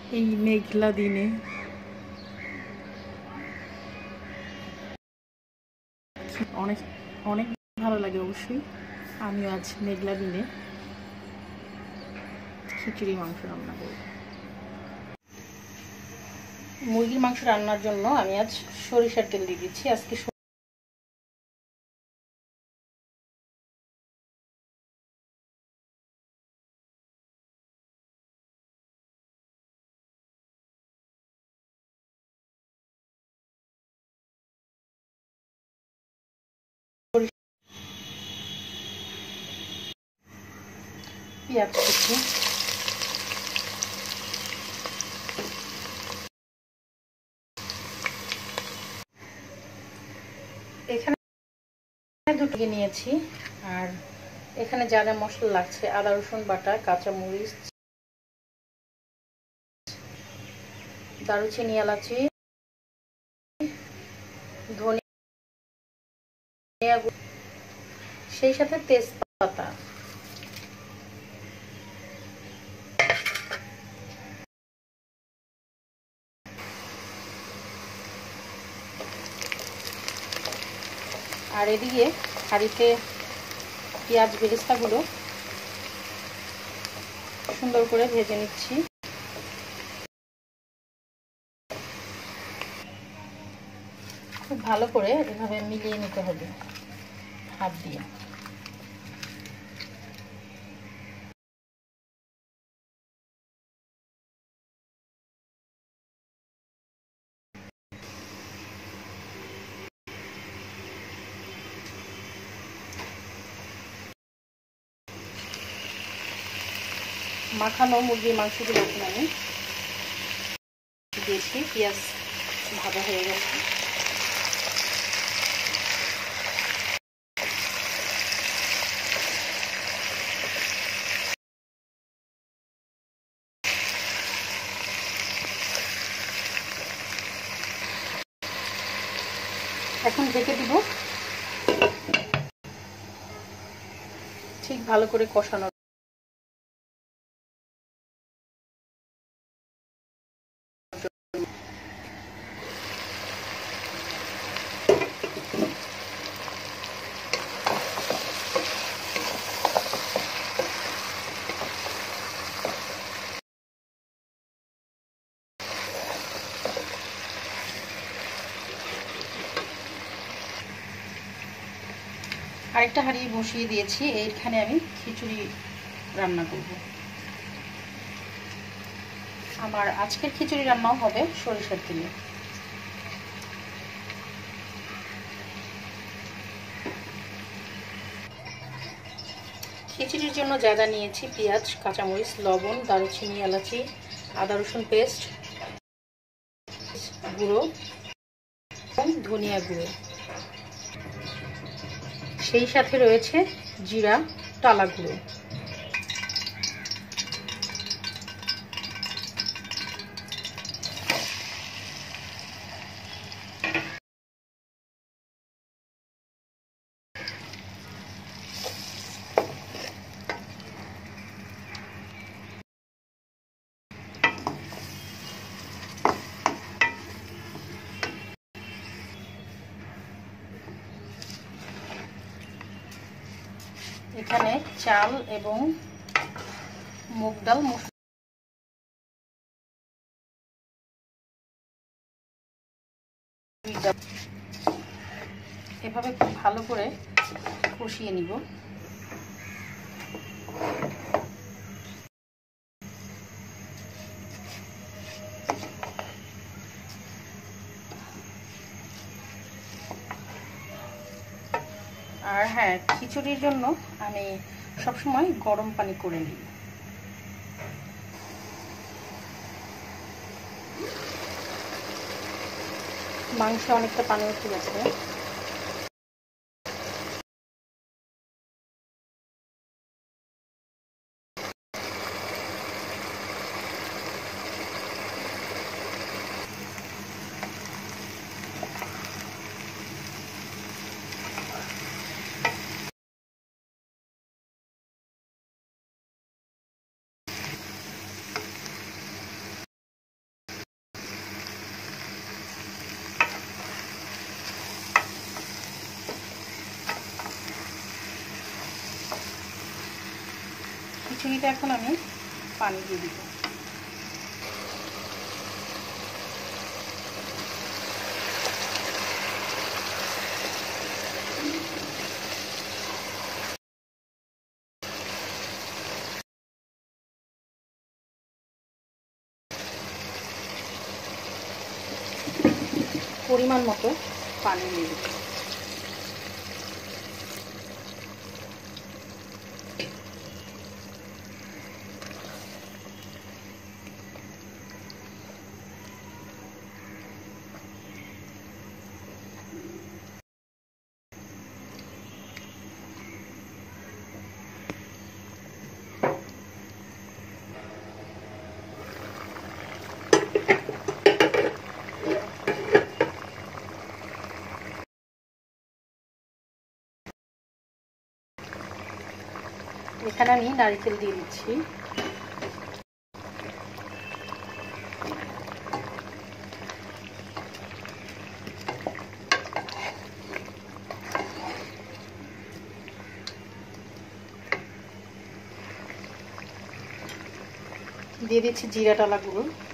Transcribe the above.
এই মেঘলা দিনে অনেক অনেক ভালো লাগে অবশ্যই। আমিও আজ মেঘলা দিনে খিচুড়ি মাংস রান্না করব। মুরগির মাংস রান্নার জন্য আমি আজ সরিষার তেল দিয়ে দিচ্ছি। আজকে পেঁয়াজ কুচি, এখানে দুটো নিয়েছি। আর এখানে যা যা মশলা লাগছে, আদা রসুন বাটা, কাঁচামরিচ, দারুচিনি, এলাচি, ধনিয়া, সেই সাথে তেজপাতা। আর এদিকে হাঁড়িতে পেঁয়াজ বেরেস্তাগুলো সুন্দর করে ভেজে নিচ্ছি। খুব ভালো করে এভাবে মিলিয়ে নিতে হবে হাত দিয়ে। মাখানো মুরগির মাংসগুলো এখন আমি দিয়েছি। পেঁয়াজ ভাজা হয়ে গেছে। এখন ঢেকে দিব, ঠিক ভালো করে কষানো। আরেকটা হাঁড়ি বসিয়ে দিয়েছি, এইখানে আমি খিচুড়ি রান্না করব। আমার আজকের খিচুড়ি রান্নাও হবে সরিষার তেলে। খিচুড়ির জন্য যা যা নিয়েছি, পেঁয়াজ, কাঁচামরিচ, লবণ, দারুচিনি, এলাচি, আদা রসুন পেস্ট, গুঁড়ো এবং ধনিয়া গুঁড়ো, সেই সাথে রয়েছে জিরা টালা গুঁড়ো। এখানে চাল এবং মুগ ডাল এভাবে খুব ভালো করে কষিয়ে নিব। আর হ্যাঁ, খিচুড়ির জন্য আমি সবসময় গরম পানি করে নিই। মাংসে অনেকটা পানি উঠে গেছে। খিচুড়িটা এখন আমি পানি দিয়ে দিব। পরিমাণ মতো পানি দিয়ে দিব। এখানে আমি নারকেল দিয়ে দিচ্ছি। দিয়ে দিচ্ছি জিরা টালা গুঁড়ো।